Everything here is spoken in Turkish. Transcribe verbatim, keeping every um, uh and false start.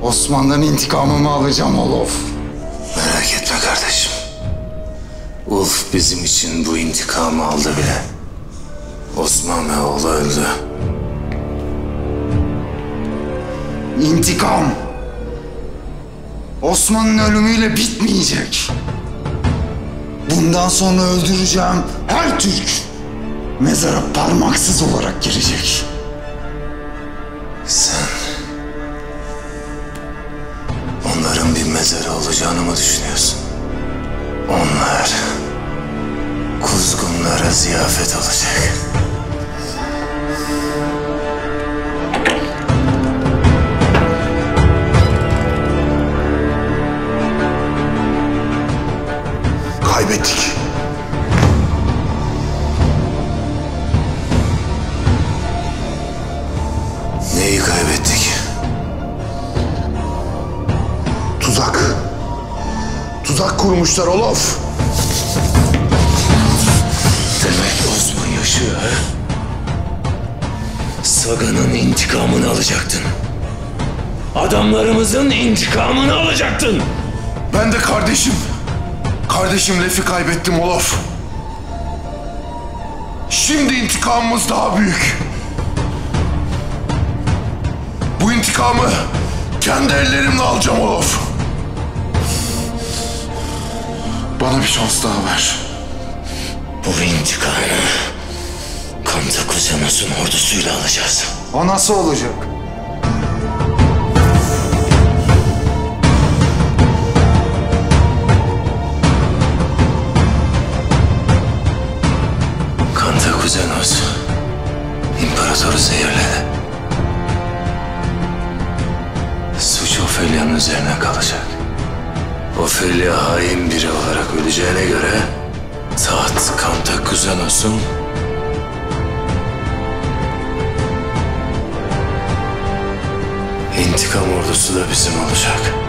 Osman'dan intikamımı alacağım Olof. Merak etme kardeşim. Ulf bizim için bu intikamı aldı bile. Osman ve oğlu öldü. İntikam Osman'ın ölümüyle bitmeyecek. Bundan sonra öldüreceğim her Türk mezara parmaksız olarak girecek. Sen onların bir mezarı olacağını mı düşünüyorsun? Onlar kuzgunlara ziyafet olacak. Kaybettik. Neyi kaybettik? Tuzak. Tuzak kurmuşlar Olof. Demek Osman yaşıyor ha? Saga'nın intikamını alacaktın. Adamlarımızın intikamını alacaktın. Ben de kardeşim. Kardeşim Lef'i kaybettim Olof. Şimdi intikamımız daha büyük. Bu intikamı kendi ellerimle alacağım Olof. Bana bir şans daha ver. Bu intikamı Kantakuzenos'un ordusuyla alacağız. O nasıl olacak? Kantakuzenos İmparatoru zehirledi. Suç Ofelia'nın üzerine kalacak. Ofelia hain biri olarak öleceğine göre taht Kantakuzenos'un, İntikam ordusu da bizim olacak.